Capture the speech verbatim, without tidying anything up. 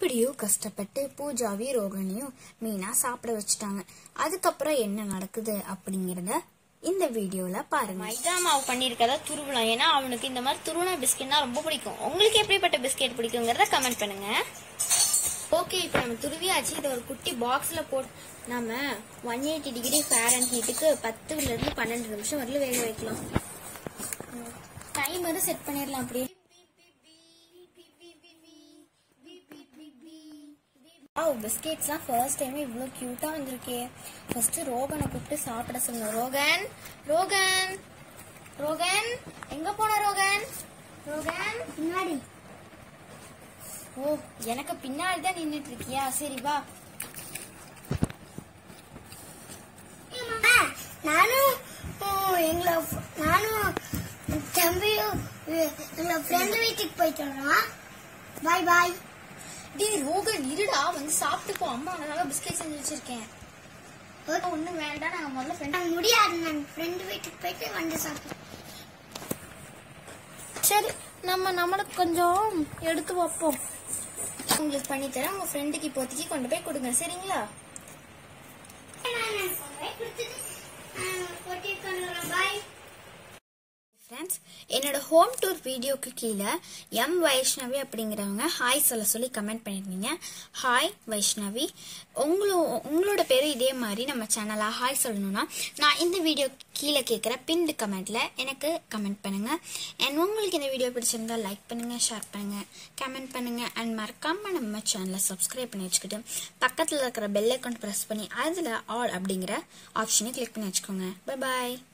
எப்படியோ கஷ்டப்பட்டு பூஜாவையும் ரோகனையும் மீனா சாப்பிட வச்சுட்டாங்க. அதுக்கப்புறம் என்ன நடக்குது அப்படிங்கறத இந்த வீடியோல பாருங்க. மைதா மாவு பண்ணிருக்கதா துருவலாம். ஏன்னா அவனுக்கு இந்த மாதிரி துருவன பிஸ்கெட்னா ரொம்ப பிடிக்கும். உங்களுக்கு எப்படிப்பட்ட பிஸ்கெட் பிடிக்குங்கிறத கமெண்ட் பண்ணுங்க. ஓகே, இப்போ நம்ம துருவியாச்சு. இதை ஒரு குட்டி பாக்ஸ்ல போட்டு நம்ம ஒன் எயிட்டி டிகிரி ஃபேரன் ஹீட்டுக்கு பத்துல இருந்து பன்னெண்டு நிமிஷம் வரல வேக வைக்கலாம். டைம் வந்து செட் பண்ணிடலாம். அப்படியே பிஸ்கெட்ஸ்லாம் ஃபர்ஸ்ட் டைம் இவ்வளோ கியூட்டா வந்திருக்கே. ஃபர்ஸ்ட் ரோகனை கூப்பிட்டு சாப்பிட சொல்லணும். ரோகன் ரோகன் ரோகன் எங்க போன ரோகன்? ரோகன் பின்னாடி. ஓ, எனக்கு பின்னாடி தான் நின்றுட்டு இருக்கியா? சரி வா. நானும் எங்களை நானும் தம்பியும் எங்களை ஃப்ரெண்ட் வீட்டுக்கு போயிட்டு வரோம். பாய் பாய். டி ரோகன் இருடா, வந்து சாப்பிட்டுப்போ. அம்மா அதனால பிஸ்கெட் செஞ்சு வச்சிருக்கேன். ஒன்னும் வேண்டாம், நாங்க முதல்ல ஃப்ரெண்ட் முடியாது. நான் ஃப்ரெண்ட் வீட்டுக்கு போயிட்டு வந்து சாப்பிட்டேன். சரி, நம்ம நம்மளுக்கு கொஞ்சம் எடுத்து வைப்போம். உங்களுக்கு பண்ணி தரேன். உங்க ஃப்ரெண்டுக்கு இப்போதைக்கு கொண்டு போய் கொடுங்க, சரிங்களா? ஃப்ரெண்ட்ஸ், என்னோட ஹோம் டூர் வீடியோக்கு கீழே எம் வைஷ்ணவி அப்படிங்கிறவங்க ஹாய் சொல்ல சொல்லி கமெண்ட் பண்ணியிருந்தீங்க. ஹாய் வைஷ்ணவி, உங்களோ உங்களோட பேர் இதே மாதிரி நம்ம சேனலாக ஹாய் சொல்லணும்னா நான் இந்த வீடியோ கீழே கேட்குற பின்டு கமெண்ட்ல எனக்கு கமெண்ட் பண்ணுங்க. அண்ட் உங்களுக்கு இந்த வீடியோ பிடிச்சிருந்தா லைக் பண்ணுங்க, ஷேர் பண்ணுங்க, கமெண்ட் பண்ணுங்க. அண்ட் மறக்காம நம்ம சேனலை சப்ஸ்கிரைப் பண்ணி வச்சுக்கிட்டு பக்கத்தில் இருக்கிற பெல் ஐக்கான் ப்ரெஸ் பண்ணி அதில் ஆல் அப்படிங்கிற ஆப்ஷனை கிளிக் பண்ணி வச்சுக்கோங்க. பை பாய்.